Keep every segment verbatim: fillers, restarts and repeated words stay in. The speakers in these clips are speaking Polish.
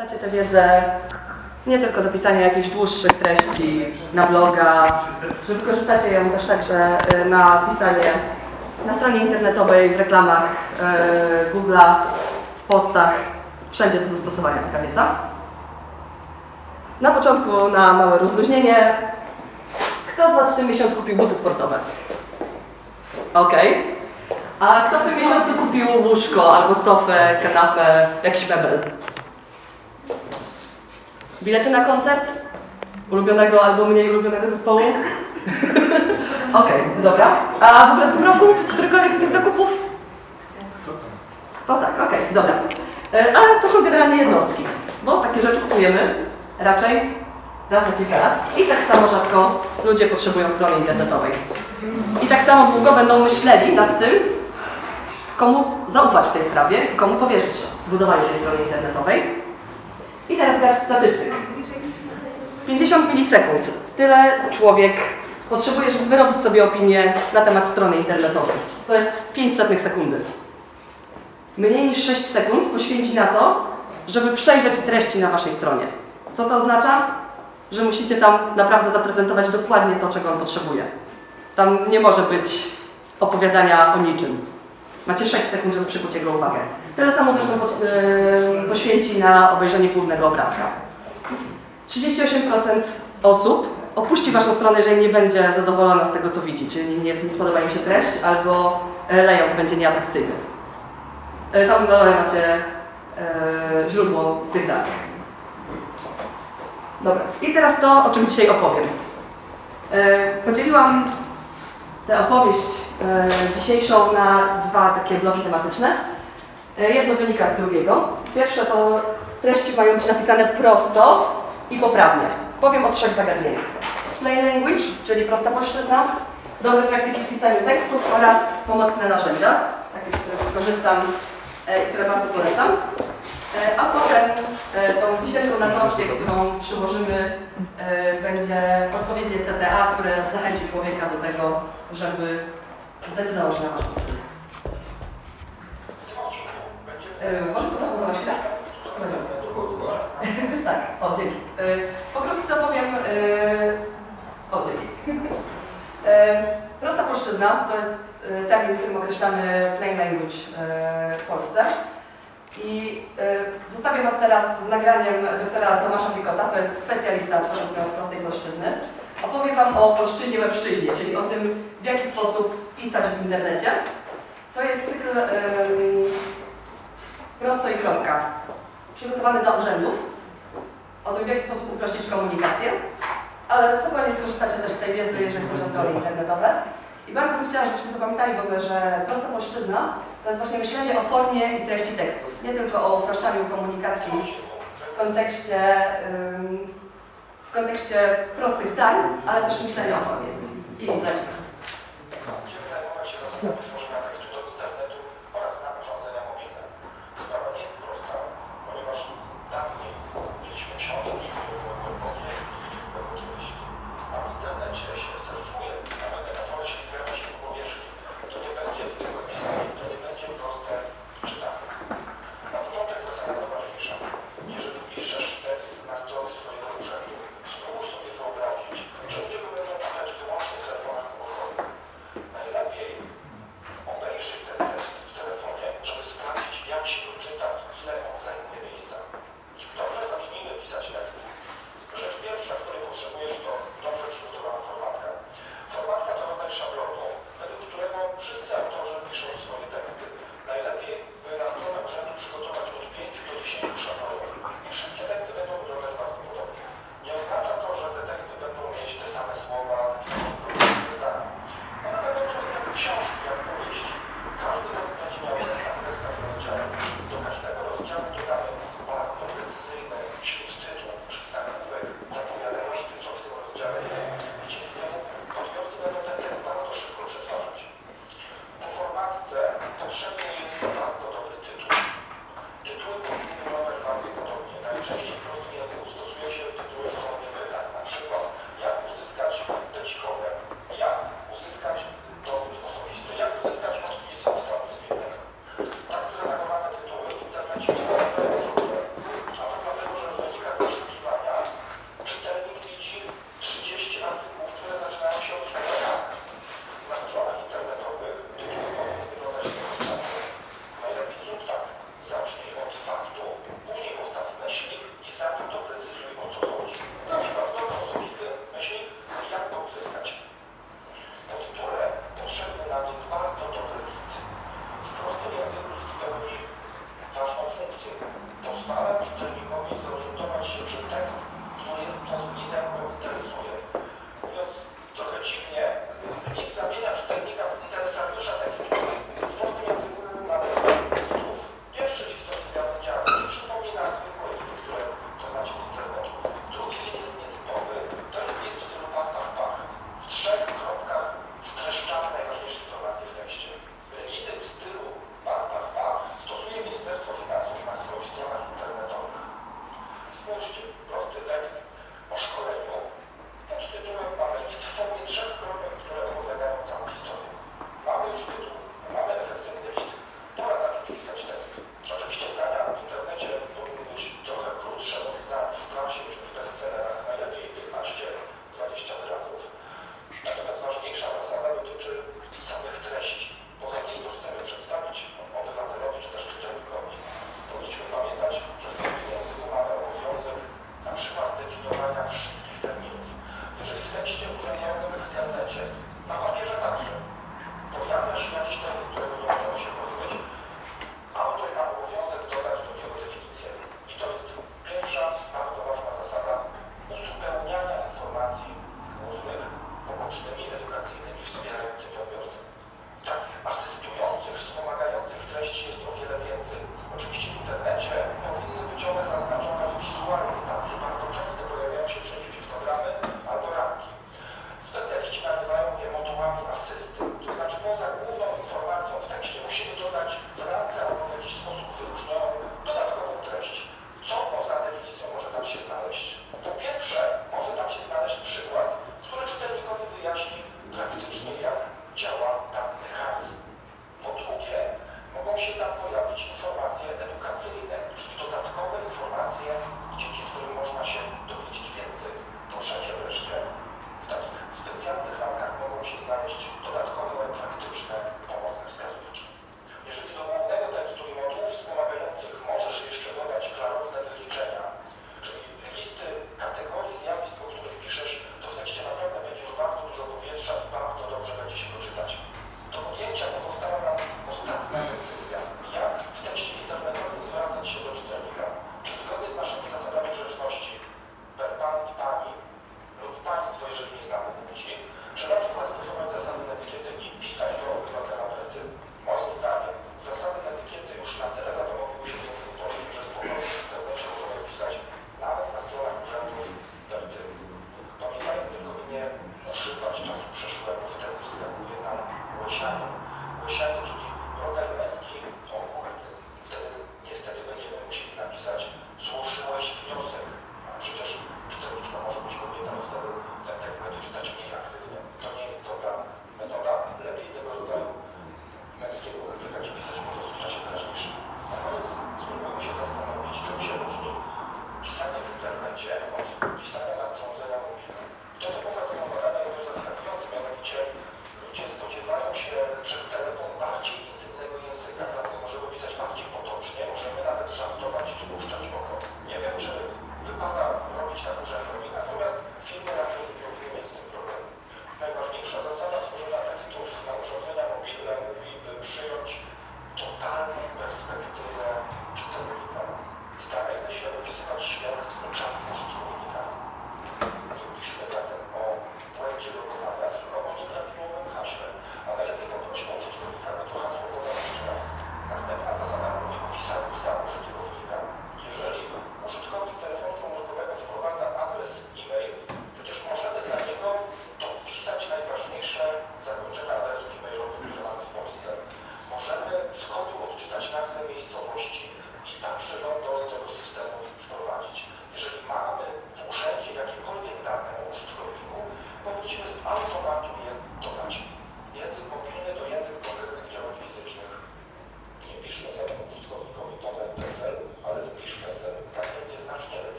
wykorzystacie tę wiedzę nie tylko do pisania jakichś dłuższych treści na bloga, że wykorzystacie ją też także na pisanie na stronie internetowej, w reklamach yy, Google'a, w postach, wszędzie do zastosowania taka wiedza. Na początku, na małe rozluźnienie, kto z Was w tym miesiącu kupił buty sportowe? Ok. A kto w tym miesiącu kupił łóżko, albo sofę, kanapę, jakiś mebel? Bilety na koncert? Ulubionego albo mniej ulubionego zespołu? Okej, okay, dobra. A w ogóle w tym roku którykolwiek z tych zakupów? O tak, okej, okay, dobra. Ale to są generalnie jednostki, bo takie rzeczy kupujemy raczej raz na kilka lat i tak samo rzadko ludzie potrzebują strony internetowej. I tak samo długo będą myśleli nad tym, komu zaufać w tej sprawie, komu powierzyć zbudowanie tej strony internetowej. I teraz garść statystyk. pięćdziesiąt milisekund. Tyle człowiek potrzebuje, żeby wyrobić sobie opinię na temat strony internetowej. To jest pięć setnych sekundy. Mniej niż sześć sekund poświęci na to, żeby przejrzeć treści na Waszej stronie. Co to oznacza? Że musicie tam naprawdę zaprezentować dokładnie to, czego on potrzebuje. Tam nie może być opowiadania o niczym. Macie sześć sekund, żeby przykuć jego uwagę. Tyle samo zresztą po, yy, poświęci na obejrzenie głównego obrazka. trzydzieści osiem procent osób opuści Waszą stronę, jeżeli nie będzie zadowolona z tego, co widzi, czyli nie, nie spodoba im się treść, albo layout będzie nieatrakcyjny. Yy, tam na dole macie yy, źródło tych danych. Dobra, i teraz to, o czym dzisiaj opowiem. Yy, podzieliłam tę opowieść yy, dzisiejszą na dwa takie bloki tematyczne. Yy, jedno wynika z drugiego. Pierwsze to treści mają być napisane prosto i poprawnie. Powiem o trzech zagadnieniach. Plain language, czyli prosta płaszczyzna, dobre praktyki w pisaniu tekstów oraz pomocne narzędzia, takie, z których korzystam i yy, które bardzo polecam. A potem tą wisienką na torcie, którą przyłożymy, będzie odpowiednie C T A, które zachęci człowieka do tego, żeby zdecydował się na Waszą stronę. Może to zapauzować chwilę? Tak, o dzięki. Pokrótce opowiem... O dzięki. Prosta płaszczyzna to jest termin, którym określamy plain language w Polsce. I y, zostawię Was teraz z nagraniem doktora Tomasza Pikota, to jest specjalista absolutnie od prostej płaszczyzny. Opowiem Wam o płaszczyźnie łebszczyźnie, czyli o tym, w jaki sposób pisać w internecie. To jest cykl y, prosto i kropka, przygotowany dla urzędów, o tym, w jaki sposób uprościć komunikację, ale spokojnie skorzystacie też z tej wiedzy, jeżeli chodzi o strony internetowe. I bardzo bym chciała, żebyście zapamiętali w ogóle, że prosta płaszczyzna to jest właśnie myślenie o formie i treści tekstów. Nie tylko o upraszczaniu komunikacji w kontekście, w kontekście prostych zdań, ale też myślenie o formie. I lecimy.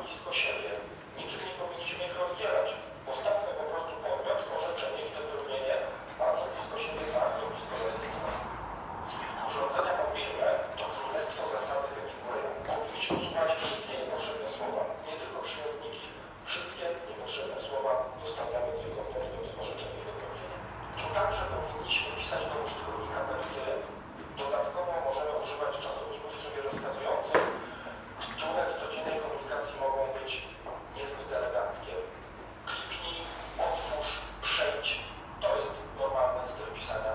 blisko siebie. Niczym nie powinniśmy ich oddzielać. Postawmy po prostu podmiot, orzeczenie i dopełnienie bardzo blisko siebie, bardzo blisko języka. Urządzenia mobilne to królestwo zasady wynikują. Powinniśmy usuwać wszystkie niepotrzebne słowa, nie tylko przymiotniki. Wszystkie niepotrzebne słowa zostawiamy tylko podmiot, orzeczenie i dopełnienie. Tu także powinniśmy pisać do użytkownika P F G. Dodatkowo możemy używać czasowników w trybie rozkazującym, które w codziennej komunikacji mogą być niezbyt eleganckie. Kliknij, otwórz, przejdź. To jest normalny styl pisania.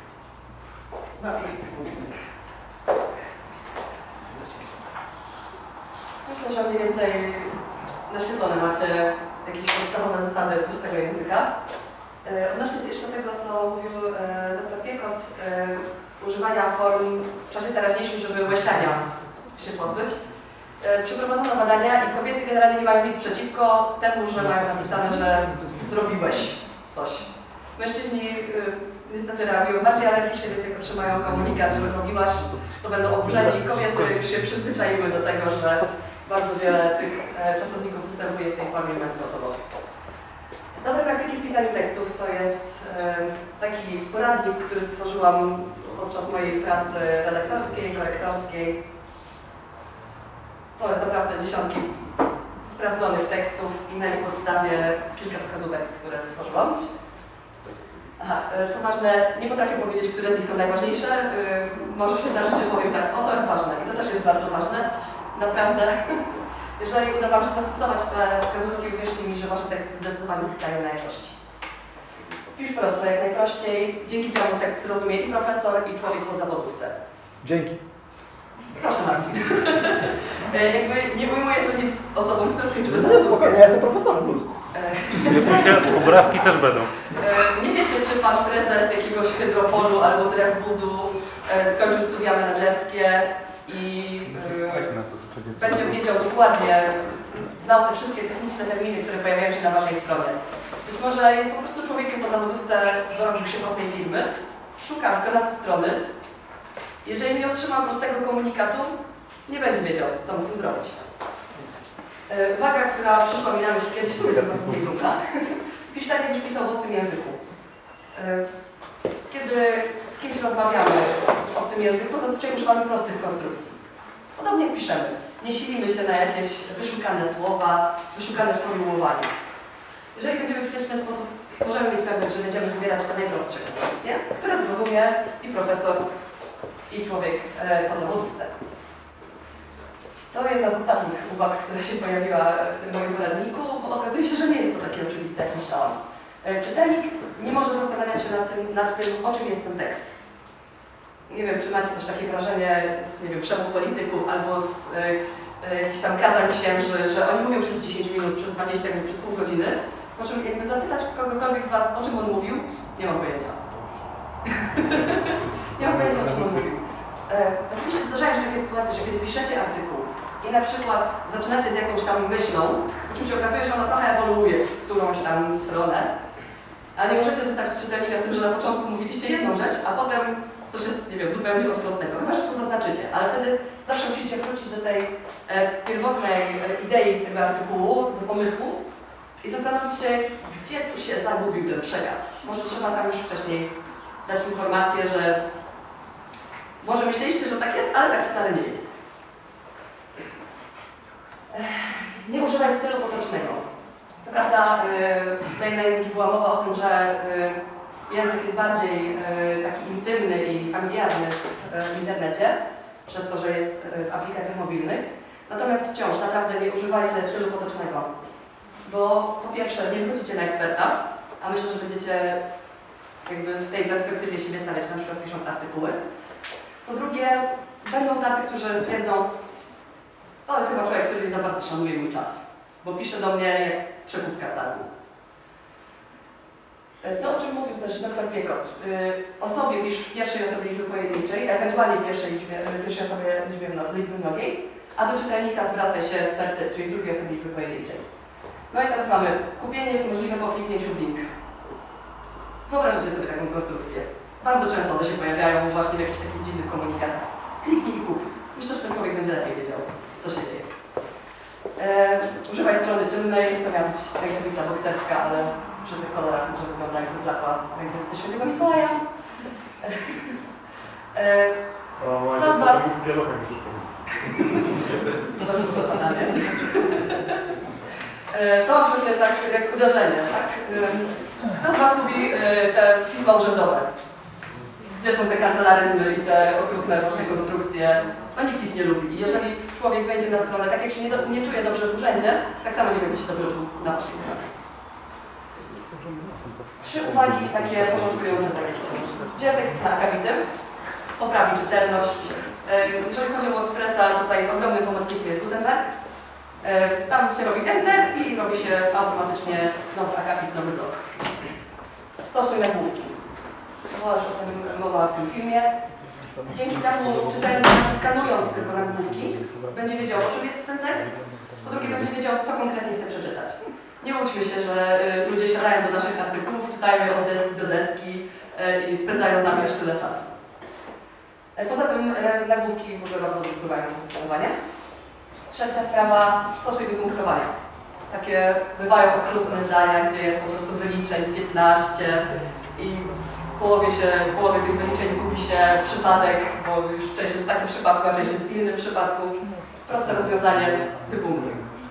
Myślę, że mniej więcej naświetlone macie jakieś podstawowe zasady prostego języka. Odnośnie jeszcze tego, co mówił doktor Piekot, używania form w czasie teraźniejszym, żeby łesiania się pozbyć. Przeprowadzono badania i kobiety generalnie nie mają nic przeciwko temu, że mają napisane, że zrobiłeś coś. Mężczyźni niestety reagują bardziej alergicznie, więc jak otrzymają komunikat, że zrobiłaś, to będą oburzeni. Kobiety już się przyzwyczaiły do tego, że bardzo wiele tych czasowników występuje w tej formie bezgłosowej. Dobre praktyki w pisaniu tekstów to jest taki poradnik, który stworzyłam podczas mojej pracy redaktorskiej, korektorskiej. To jest naprawdę dziesiątki sprawdzonych tekstów i na ich podstawie kilka wskazówek, które stworzyłam. Aha, co ważne, nie potrafię powiedzieć, które z nich są najważniejsze. Może się zdarzyć, że powiem tak, o to jest ważne i to też jest bardzo ważne. Naprawdę, jeżeli uda Wam się zastosować te wskazówki, uwierzcie mi, że Wasze teksty zdecydowanie zyskają na jakości. Pisz prosto, jak najprościej. Dzięki temu tekst zrozumie i profesor, i człowiek po zawodówce. Dzięki. Proszę Marcin. Jakby nie ujmuję tu nic osobom, które skończyły No zawodówkę. spokojnie, ja jestem profesorem plus. Obrazki też będą. Nie wiecie, czy Pan prezes jakiegoś hydropolu albo drewbudu skończył studia menedżerskie i będzie wiedział dokładnie, znał te wszystkie techniczne terminy, które pojawiają się na Waszej stronie. Być może jest po prostu człowiekiem po zawodówce, dorobił się własnej firmy, szuka wykonawcy strony. Jeżeli nie otrzyma prostego komunikatu, nie będzie wiedział, co mu z tym zrobić. Uwaga, która przyszła mi na myśl kiedyś, to jest z niej wróca. Pisz tak, jakbyś pisał w obcym języku. Kiedy z kimś rozmawiamy w obcym języku, zazwyczaj używamy prostych konstrukcji. Podobnie jak piszemy. Nie silimy się na jakieś wyszukane słowa, wyszukane sformułowania. Jeżeli będziemy pisać w ten sposób, możemy mieć pewność, że będziemy wybierać te najprostsze konstrukcje, które zrozumie i profesor, i człowiek po zawodówce. To jedna z ostatnich uwag, która się pojawiła w tym moim poradniku, bo okazuje się, że nie jest to takie oczywiste, jak myślałam. Czytelnik nie może zastanawiać się nad tym, nad tym, o czym jest ten tekst. Nie wiem, czy macie też takie wrażenie z, nie wiem, przemów polityków albo z y, y, jakichś tam kazań księży, że oni mówią przez dziesięć minut, przez dwadzieścia minut, przez pół godziny, po czym jakby zapytać kogokolwiek z Was, o czym on mówił, nie mam pojęcia. nie mam pojęcia, o czym on mówił. E, oczywiście zdarzają się takie sytuacje, że kiedy piszecie artykuł i na przykład zaczynacie z jakąś tam myślą, po czym się okazuje, że ona trochę ewoluuje w którąś tam stronę, a nie możecie zostawić czytelnika z tym, że na początku mówiliście jedną rzecz, a potem coś jest, nie wiem, zupełnie odwrotnego. Chyba że to zaznaczycie, ale wtedy zawsze musicie wrócić do tej e, pierwotnej e, idei tego artykułu, do pomysłu i zastanowić się, gdzie tu się zagubił ten przekaz. Może trzeba tam już wcześniej dać informację, że może myśleliście, że tak jest, ale tak wcale nie jest. Nie używaj stylu potocznego. Co prawda, tutaj już była mowa o tym, że język jest bardziej taki intymny i familiarny w internecie, przez to, że jest w aplikacjach mobilnych. Natomiast wciąż naprawdę nie używajcie stylu potocznego, bo po pierwsze nie wychodzicie na eksperta, a myślę, że będziecie jakby w tej perspektywie siebie stawiać, na przykład pisząc artykuły. Po drugie, będą tacy, którzy stwierdzą, to jest chyba człowiek, który nie za bardzo szanuje mój czas, bo pisze do mnie jak przekupka z targu. To, o czym mówił też doktor Piekot. O sobie pisz w pierwszej osobie liczby pojedynczej, ewentualnie w pierwszej, liczbie, pierwszej osobie liczby, liczby mnogiej, a do czytelnika zwracaj się per ty, czyli w drugiej osobie liczby pojedynczej. No i teraz mamy, kupienie jest możliwe po kliknięciu w link. Wyobraźcie sobie taką konstrukcję. Bardzo często one się pojawiają właśnie w jakichś takich dziwnych komunikatach. Kliknij i kup. Myślę, że ten człowiek będzie lepiej wiedział, co się dzieje. E, używaj strony czynnej, to miała być rękawica bokserska, ale przy tych kolorach może wygląda jak wyblakła rękawica Świętego Mikołaja. E, Kto z Was... Dobrze wygląda, nie? To właśnie tak jak uderzenie, tak? Kto z Was lubi te pisma urzędowe? Gdzie są te kancelaryzmy i te okrutne właśnie konstrukcje? No nikt ich nie lubi. I jeżeli człowiek wejdzie na stronę, tak jak się nie, do, nie czuje dobrze w urzędzie, tak samo nie będzie się dobrze czuł na Waszej stronie. Trzy uwagi takie porządkujące tekst. Gdzie tekst na akabity? Poprawi czytelność. Jeżeli chodzi o WordPressa, tutaj ogromnym pomocnikiem jest Gutenberg. Tam się robi Enter i robi się automatycznie nowy akapit, nowy blok. Stosuj nagłówki. Była już o tym mowa w tym filmie. Dzięki temu czytelnik, skanując tylko nagłówki, będzie wiedział, o czym jest ten tekst. Po drugie, będzie wiedział, co konkretnie chce przeczytać. Nie łudźmy się, że ludzie siadają do naszych artykułów, czytają je od deski do deski i spędzają z nami aż tyle czasu. Poza tym nagłówki w ogóle bardzo dobrze wpływają na pozycjonowanie. Trzecia sprawa, stosuj wypunktowania. Takie bywają okrutne zdania, gdzie jest po prostu wyliczeń piętnaście i w połowie, się, w połowie tych wyliczeń gubi się przypadek, bo już część jest w takim przypadku, a część jest w innym przypadku. Proste rozwiązanie, wypunktuj.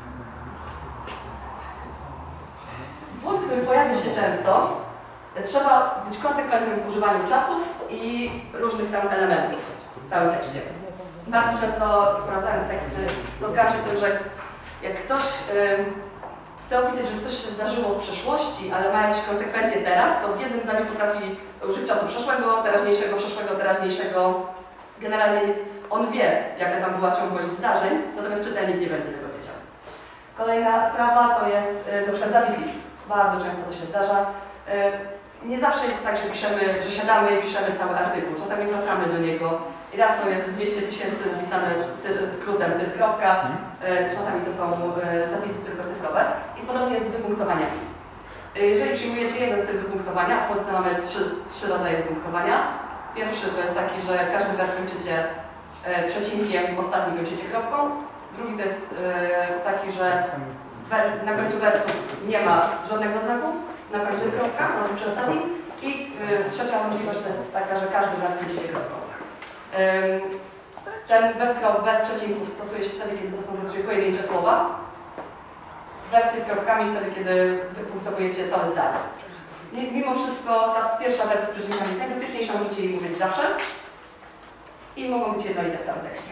Błąd, który pojawia się często, trzeba być konsekwentnym w używaniu czasów i różnych tam elementów w całym tekście. Bardzo często sprawdzając teksty spotkałam się z tym, że jak ktoś yy, chce opisać, że coś się zdarzyło w przeszłości, ale ma jakieś konsekwencje teraz, to w jednym zdaniu potrafi użyć czasu przeszłego, teraźniejszego, przeszłego, teraźniejszego. Generalnie on wie, jaka tam była ciągłość zdarzeń, natomiast czytelnik nie będzie tego wiedział. Kolejna sprawa to jest yy, na przykład zapis liczb. Bardzo często to się zdarza. Yy, Nie zawsze jest tak, że piszemy, że siadamy i piszemy cały artykuł. Czasami wracamy do niego i raz to jest dwieście tysięcy napisane skrótem, to jest kropka, czasami to są zapisy tylko cyfrowe i podobnie jest z wypunktowaniami. Jeżeli przyjmujecie jeden z tych wypunktowania, w Polsce mamy trzy, trzy rodzaje wypunktowania. Pierwszy to jest taki, że każdy wers kończycie przecinkiem, ostatni kończycie kropką. Drugi to jest taki, że na końcu wersów nie ma żadnego znaku. Na końcu jest kropka, na tym przedstawi. I y, trzecia możliwość to jest taka, że każdy wers kończycie kropką. Ym, ten bez krop, bez przecinków stosuje się wtedy, kiedy to są zazwyczaj pojedyncze słowa. Wersje z kropkami wtedy, kiedy wypunktowujecie całe zdanie. Mimo wszystko ta pierwsza wersja z przecinkami jest najbezpieczniejsza, możecie jej użyć zawsze. I mogą być jednolite w całym tekście.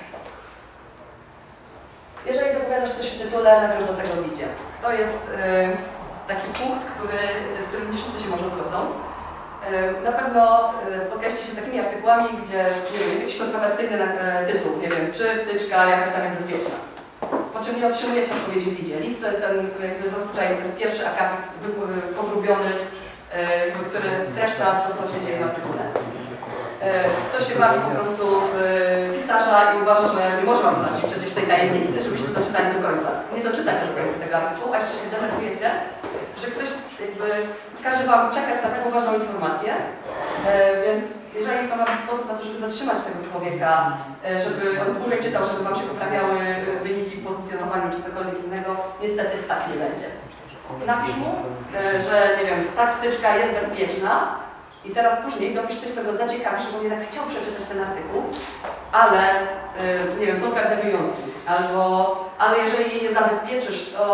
Jeżeli zapowiadasz coś w tytule, nawiąż do tego w widzie. To jest y, taki punkt, który, z którym nie wszyscy się może zgodzą. Na pewno spotkaliście się z takimi artykułami, gdzie nie wiem, jest jakiś kontrowersyjny tytuł, nie wiem, czy wtyczka jakaś tam jest bezpieczna. Po czym nie otrzymujecie odpowiedzi w lidzie. Lid to jest ten, jakby zazwyczaj ten pierwszy akapit pogrubiony, który streszcza to, co się dzieje w artykule. Ktoś się bawi po prostu w pisarza i uważa, że nie może wam stracić przecież tej tajemnicy, żebyście doczytali do końca. Nie doczytacie do końca tego artykułu, a jeszcze się zdenerwujecie, że ktoś jakby każe wam czekać na taką ważną informację. Więc jeżeli to ma być sposób na to, żeby zatrzymać tego człowieka, żeby on dłużej czytał, żeby wam się poprawiały wyniki w pozycjonowaniu czy cokolwiek innego, niestety tak nie będzie. Napisz mu, że nie wiem, ta wtyczka jest bezpieczna, i teraz później dopisz coś, co go zaciekawi, żeby on jednak chciał przeczytać ten artykuł, ale yy, nie wiem, są pewne wyjątki. Albo, ale jeżeli jej nie zabezpieczysz, to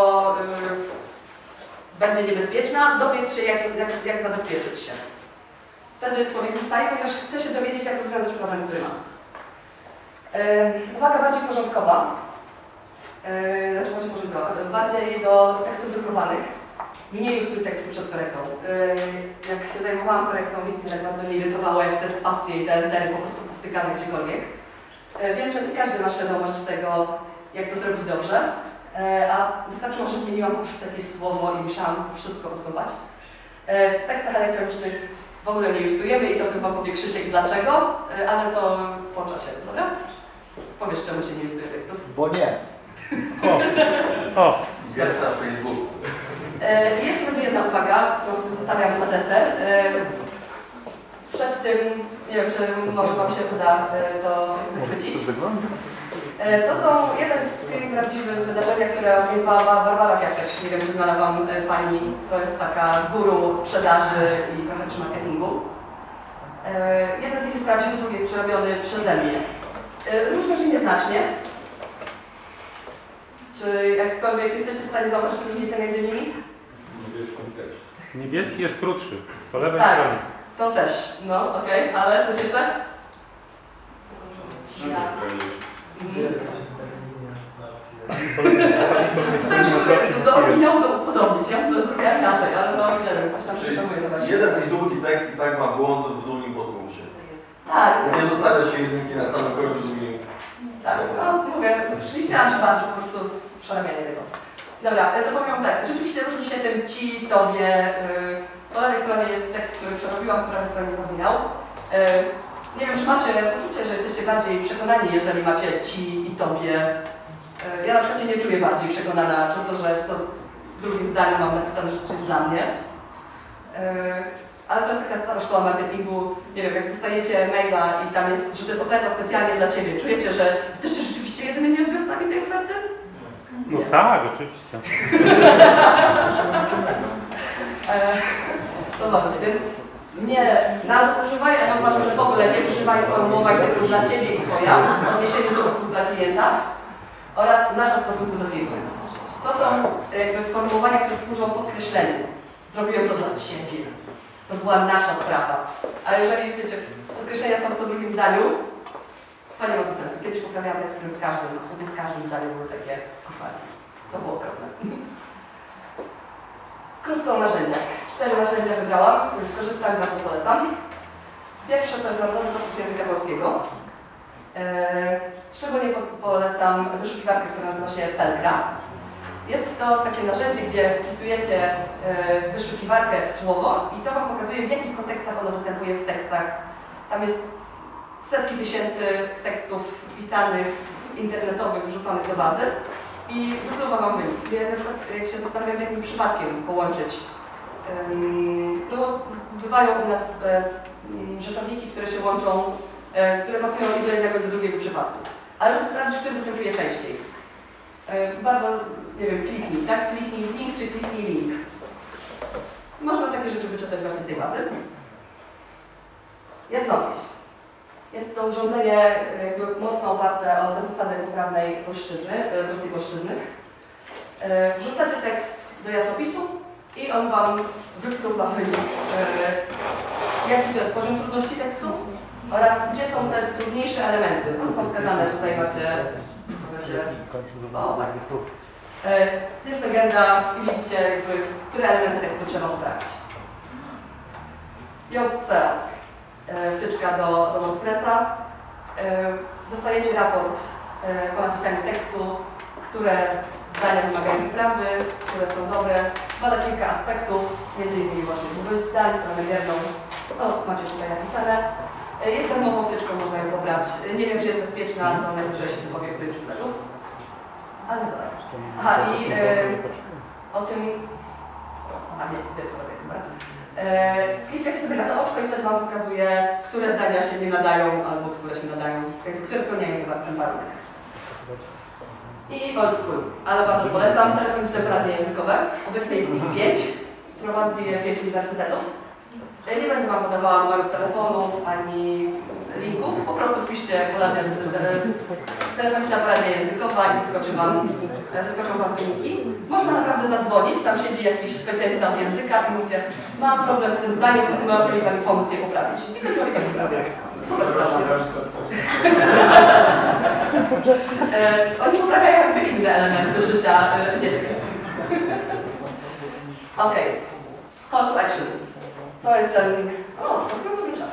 yy, będzie niebezpieczna, dowiedz się, jak, jak, jak zabezpieczyć się. Wtedy człowiek zostaje, ponieważ chce się dowiedzieć, jak rozwiązać problem, który ma. Yy, uwaga bardziej porządkowa, yy, znaczy bardziej porządkowa, bardziej do tekstów drukowanych. Nie ilustruj tekstu przed korektą. Yy, jak się zajmowałam korektą, nic mnie tak bardzo nie irytowało, jak te spacje i te entery po prostu powtykane gdziekolwiek. Yy, wiem, że nie każdy ma świadomość tego, jak to zrobić dobrze, yy, a wystarczyło, że zmieniłam po prostu jakieś słowo i musiałam wszystko usuwać. Yy, w tekstach elektronicznych w ogóle nie ilustrujemy i to tym wam powie Krzysiek dlaczego, yy, ale to po czasie, dobra? Powiesz, czemu się nie ilustruje tekstów? Bo nie. O, o. Jest na Facebooku. E, jeszcze będzie jedna uwaga, którą sobie zostawiam na deser. E, przed tym, nie wiem, czy może wam się uda e, to wychwycić. E, To są jeden z screen prawdziwy z wydarzenia, które organizowała Barbara Piasek. Nie wiem, czy znana Wam e, Pani. To jest taka guru sprzedaży i trochę też marketingu. E, Jeden z nich jest prawdziwy, drugi jest przerobiony przeze mnie. E, Różnią się nieznacznie. Czy jakkolwiek jesteście w stanie zauważyć różnicę między nimi? Niebieski jest krótszy, po lewej Tak. stronie. To też. No, okej, ale coś jeszcze? Staram się sobie do oryginału to upodobnić. Ja bym to zrobiła inaczej, ale no nie wiem, ktoś tam przygotowuje na razie. Jeden i długi tekst i tak ma błąd w drugim podpunkcie. Tak, Nie zostawia się jedynki na samym końcu drugim. tak. No mówię, nie chciałam się bawić po prostu w przerabianie tego. Dobra, to powiem tak. Rzeczywiście różni się tym ci, tobie. Yy, po lewej stronie jest tekst, który przerobiłam, po prawej stronie zapominał. Yy, nie wiem, czy macie poczucie, że jesteście bardziej przekonani, jeżeli macie ci i tobie. Yy, ja na przykład się nie czuję bardziej przekonana przez to, że w co drugim zdaniu mam napisane, że coś jest dla mnie. Yy, ale to jest taka stara szkoła marketingu. Nie wiem, jak dostajecie maila i tam jest, że to jest oferta specjalnie dla ciebie. Czujecie, że jesteście rzeczywiście jedynymi odbiorcami tej oferty? No tak, oczywiście. E, no właśnie, więc nie nadużywaj, a ja uważam, że w ogóle nie używaj sformułowań typu dla Ciebie i Twoja w odniesieniu do usług dla klienta oraz nasza stosunku do firmy. To są jakby sformułowania, które służą podkreśleniu. Zrobiłem to dla Ciebie. To była nasza sprawa. A jeżeli, wiecie, podkreślenia są w co drugim zdaniu, to nie ma to sensu. Kiedyś poprawiałam teksty w każdym, absolutnie w każdym zdaniu były takie kochanie. To było okropne. Krótko o narzędziach. Cztery narzędzia wybrałam, z których korzystam i bardzo polecam. Pierwsze to jest Narodowy Korpus Języka Polskiego. Eee, szczególnie po polecam wyszukiwarkę, która nazywa się Pelkra. Jest to takie narzędzie, gdzie wpisujecie e, w wyszukiwarkę słowo i to Wam pokazuje, w jakich kontekstach ono występuje w tekstach. Tam jest setki tysięcy tekstów pisanych, internetowych, wrzuconych do bazy i wypływa Wam wynik. Ja na przykład jak się zastanawiam, z jakim przypadkiem połączyć, ym, no bo bywają u nas e, rzeczowniki, które się łączą, e, które pasują i do jednego i do drugiego przypadku. Ale żeby sprawdzić, który występuje częściej. E, bardzo, nie wiem, kliknij, tak? Kliknij w link, czy kliknij link. Można takie rzeczy wyczytać właśnie z tej bazy. Jasnopis. Jest to urządzenie jakby mocno oparte o te zasady poprawnej polszczyzny, prostej polszczyzny. Wrzucacie tekst do jasnopisu i on Wam wypluwa wynik, jaki to jest poziom trudności tekstu oraz gdzie są te trudniejsze elementy. One są wskazane, tutaj macie, macie o tak. Jest legenda i widzicie, jakby, które elementy tekstu trzeba poprawić. Yoast Setup. Wtyczka do, do WordPressa. Dostajecie raport po napisaniu tekstu, które zdania wymagają poprawy, które są dobre. Bada kilka aspektów, między innymi właśnie długość zdań, stronę wierną. No, macie tutaj napisane. Jest darmową wtyczką, można ją pobrać. Nie wiem, czy jest bezpieczna, to najwyżej się wypowie któryś z sklepów. Ale dobra. Aha, i o tym... Aha, nie, wiem co robię, dobra. Klikacie sobie na to oczko i wtedy Wam pokazuje, które zdania się nie nadają albo które się nadają, które spełniają ten warunek. I old school, ale bardzo polecam. Telefoniczne poradnie językowe. Obecnie jest ich pięć. Prowadzi je pięć uniwersytetów. Nie będę Wam podawała numerów telefonów ani linków. Po prostu wpiszcie poradnia, telefoniczna poradnia językowa i wyskoczy Wam, wyskoczą Wam wyniki. Można naprawdę zadzwonić, tam siedzi jakiś specjalista od języka i mówicie, mam problem z tym zdaniem, może mi Pani pomóc je poprawić. I to człowieka poprawia. Super sprawa. e, Oni poprawiają jakby inne elementy życia, e, nie tekst. Ok. Call to action. To jest ten... O, całkiem dobry czas.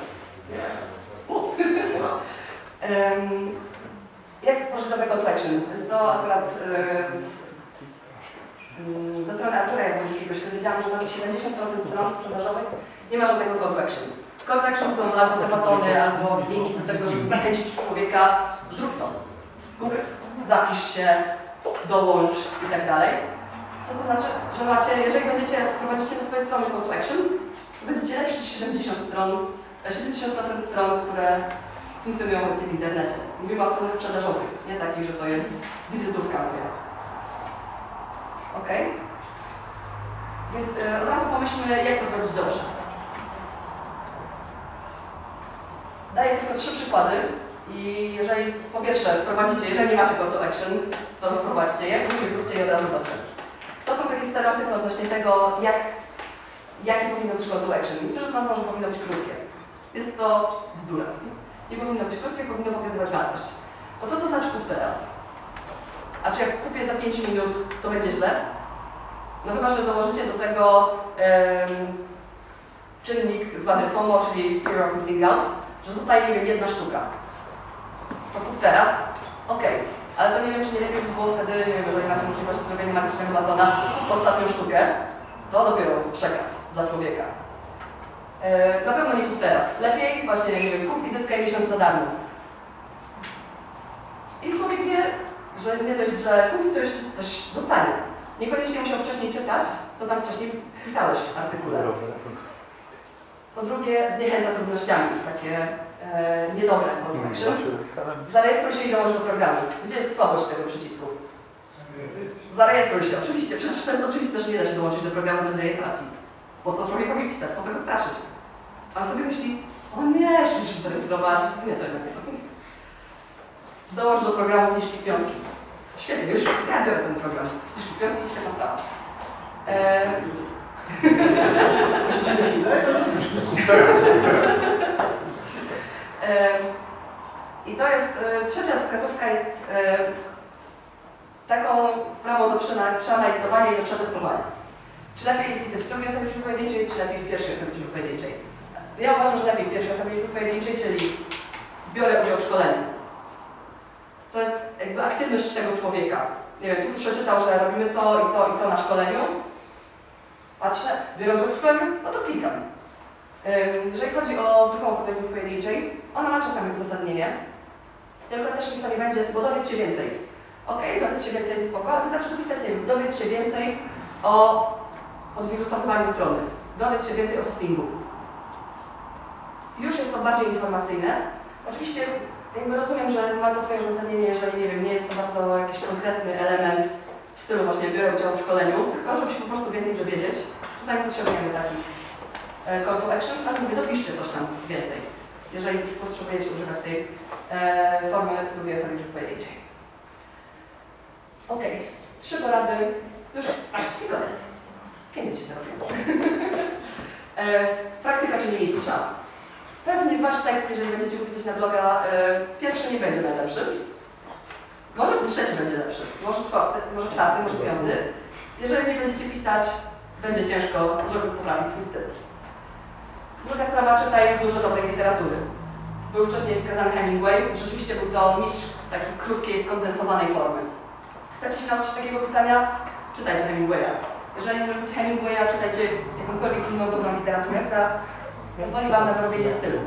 um, jak stworzyć dobre call to action? To akurat e, z, um, ze strony Artura Jabłońskiego się dowiedziałam, że nawet siedemdziesiąt procent stron sprzedażowych nie ma żadnego call to action. Call to action są albo te batony, albo linki do tego, żeby zachęcić człowieka, zrób to. Kup, zapisz się, dołącz i tak dalej. Co to znaczy, że macie, jeżeli będziecie prowadzicie na swoje strony call to action, będziecie lepszy niż siedemdziesiąt stron, siedemdziesiąt procent stron, które funkcjonują obecnie w internecie. Mówimy o stronach sprzedażowych, nie takich, że to jest wizytówka moja. Ok? Więc yy, od razu pomyślmy, jak to zrobić dobrze. Daję tylko trzy przykłady i jeżeli po pierwsze wprowadzicie, jeżeli nie macie call to action, to wprowadźcie je, drugie zróbcie je od razu dobrze. To są takie stereotypy odnośnie tego, jak, jakie powinno być call to action. Niektórzy sądzą, że powinno być krótkie. Jest to bzdura. Nie powinno być krótkie, powinno pokazywać wartość. To co to znaczy kup teraz? A czy jak kupię za pięć minut, to będzie źle? No chyba, że dołożycie do tego um, czynnik zwany FOMO, czyli Fear of Missing Out, że zostaje, nie wiem, jedna sztuka. To kup teraz? Okej. Okay. Ale to nie wiem, czy nie lepiej by było wtedy, nie wiem, jeżeli macie możliwość zrobienia magicznego batona, kup ostatnią sztukę, to dopiero jest przekaz dla człowieka. Yy, na pewno nie kup teraz. Lepiej właśnie, nie wiem, kup i zyskaj miesiąc za darmo. I człowiek wie, że nie dość, że kupi, to jeszcze coś dostanie. Niekoniecznie musiał wcześniej czytać, co tam wcześniej pisałeś w artykule. Po drugie, zniechęca trudnościami, takie e, niedobre call to action. Zarejestruj się i dołącz do programu. Gdzie jest słabość tego przycisku? Zarejestruj się, oczywiście. Przecież to jest oczywiste, że nie da się dołączyć do programu bez rejestracji. Po co człowiekowi pisać? Po co go straszyć? A on sobie myśli, o nie, musisz się zarejestrować. Nie, to jednak nie. Dołącz do programu zniżki piątki. Świetnie, już ja biorę ten program. Zniżki piątki, świetna sprawa. Eee... Teraz, teraz. Eee... I to jest, e, trzecia wskazówka jest e, taką sprawą do przeanalizowania i do przetestowania. Czy lepiej jest pisać w drugiej osobie liczby pojedynczej, czy lepiej w pierwszej osobie liczby pojedynczej? Ja uważam, że lepiej w pierwszej osobie liczby pojedynczej, czyli biorę udział w szkoleniu. To jest jakby aktywność tego człowieka. Nie wiem, tu przeczytał, że robimy to i to i to na szkoleniu. Patrzę, biorę udział w szkoleniu, no to klikam. Jeżeli chodzi o drugą osobę liczby pojedynczej, ona ma czasami uzasadnienie, tylko też nikt to nie będzie, bo dowiedz się więcej. Okej, okay, dowiedz się więcej jest spoko, ale wystarczy dopisać, nie wiem, dowiedz się więcej o odwirusowaniu strony, dowiedz się więcej o hostingu. Już jest to bardziej informacyjne. Oczywiście jakby rozumiem, że ma to swoje uzasadnienie, jeżeli nie wiem, nie jest to bardzo jakiś konkretny element w stylu właśnie biorę udział w szkoleniu, tylko żeby się po prostu więcej dowiedzieć. Czasami potrzebujemy takich call to action, ale mówię, dopiszcie coś tam więcej, jeżeli już potrzebujecie używać tej e, formy w drugiej osobie liczby pojedynczej. Ok, trzy porady, już praktycznie koniec. Kiedy się to robią? e, praktyka czyli mistrza. Pewnie wasz tekst, jeżeli będziecie pisać na bloga, e, pierwszy nie będzie najlepszy. Może trzeci będzie lepszy, może czwarty, może, czwarty, może piąty. Jeżeli nie będziecie pisać, będzie ciężko, żeby poprawić swój styl. Druga sprawa, czytaj dużo dobrej literatury. Był wcześniej wskazany Hemingway, rzeczywiście był to mistrz takiej krótkiej, skondensowanej formy. Chcecie się nauczyć takiego pisania? Czytajcie Hemingwaya. Jeżeli nie lubicie Hemingwaya, czytajcie jakąkolwiek inną dobrą literaturę, która pozwoli wam na wyrobienie stylu.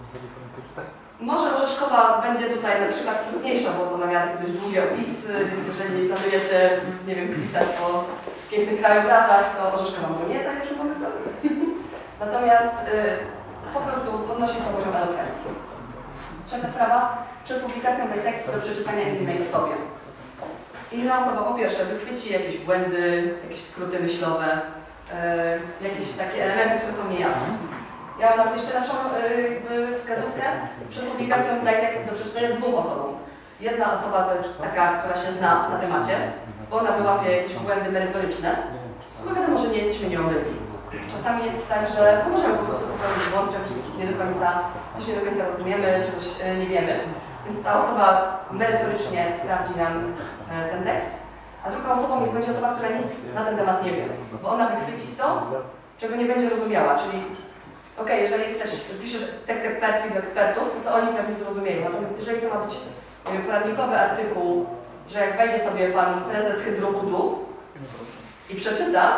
Może Orzeszkowa będzie tutaj na przykład trudniejsza, bo ona miała takie dość długie opisy, więc jeżeli planujecie, nie wiem, pisać o pięknych krajobrazach, to Orzeszkowa może nie jest najlepszym pomysłem. Natomiast y, po prostu podnosi to poziom elokwencji. Trzecia sprawa, przed publikacją tej tekstu do przeczytania innej osobie. Inna osoba po pierwsze wychwyci jakieś błędy, jakieś skróty myślowe, y, jakieś takie elementy, które są niejasne. Ja mam nawet jeszcze lepszą y, wskazówkę. Przed publikacją daj tekst do przeczytania dwóm osobom. Jedna osoba to jest taka, która się zna na temacie, bo ona wyłapie jakieś błędy merytoryczne, bo wiadomo, że nie jesteśmy nieomylni. Czasami jest tak, że możemy po prostu popełnić błąd, czegoś nie do końca, coś nie do końca rozumiemy, czegoś y, nie wiemy. Więc ta osoba merytorycznie sprawdzi nam y, ten tekst, a drugą osobą niech będzie osoba, która nic na ten temat nie wie, bo ona wychwyci to, czego nie będzie rozumiała, czyli ok, jeżeli chcesz, piszesz tekst ekspercki do ekspertów, to, to oni pewnie zrozumieją. Natomiast jeżeli to ma być nie wiem, poradnikowy artykuł, że jak wejdzie sobie pan prezes Hydrobudu i przeczyta,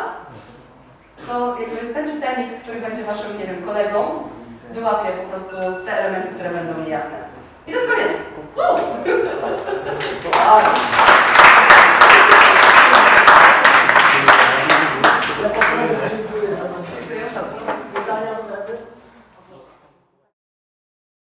to jakby ten czytelnik, który będzie waszym, nie wiem, kolegą, wyłapie po prostu te elementy, które będą niejasne. I to jest koniec!